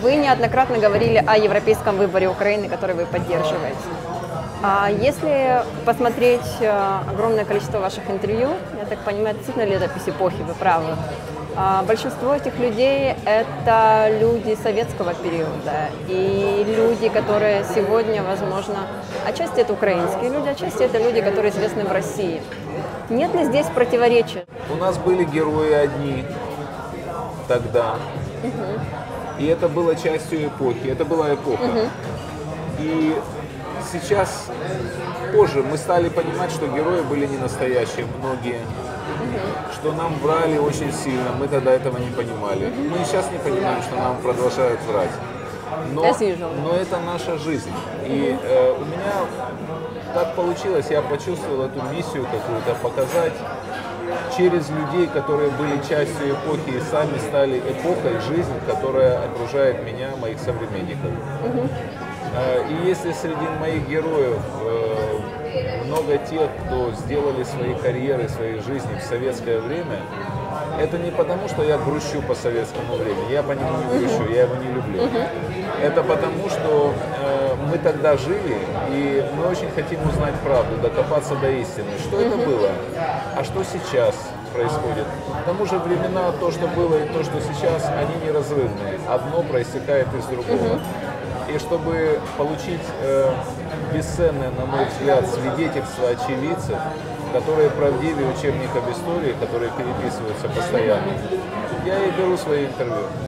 Вы неоднократно говорили о европейском выборе Украины, который вы поддерживаете. А если посмотреть огромное количество ваших интервью, я так понимаю, действительно летопись эпохи, вы правы. Большинство этих людей – это люди советского периода и люди, которые сегодня, возможно, отчасти это украинские люди, отчасти это люди, которые известны в России. Нет ли здесь противоречия? У нас были герои одни тогда, и это было частью эпохи, это была эпоха. И сейчас, позже, мы стали понимать, что герои были не настоящие, многие, что нам врали очень сильно, мы тогда этого не понимали. Мы и сейчас не понимаем, что нам продолжают врать. Но это наша жизнь. И у меня так получилось, я почувствовал эту миссию какую-то, показать через людей, которые были частью эпохи и сами стали эпохой жизни, которая окружает меня, моих современников. И если среди моих героев много тех, кто сделали свои карьеры, свои жизни в советское время, это не потому, что я грущу по советскому времени, я по нему не грущу, я его не люблю. Это потому, что мы тогда жили, и мы очень хотим узнать правду, докопаться до истины. Что это было, а что сейчас происходит. К тому же времена, то, что было и то, что сейчас, они неразрывные. Одно проистекает из другого. И чтобы получить бесценное, на мой взгляд, свидетельство очевидцев, которые правдивее учебников истории, которые переписываются постоянно, я и беру свои интервью.